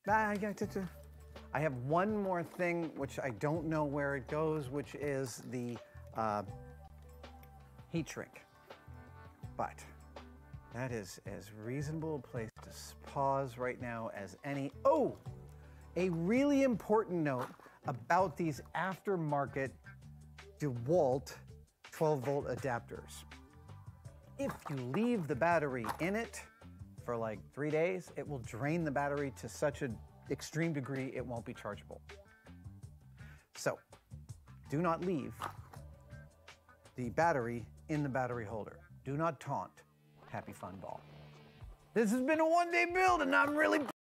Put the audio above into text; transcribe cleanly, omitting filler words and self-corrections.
I have one more thing, which I don't know where it goes, which is the heat shrink. But that is as reasonable a place to pause right now as any. Oh, a really important note about these aftermarket DeWalt 12-volt adapters. If you leave the battery in it for like 3 days, it will drain the battery to such an extreme degree it won't be chargeable. So, do not leave the battery in the battery holder. Do not taunt. Happy fun ball. This has been a one-day build and I'm really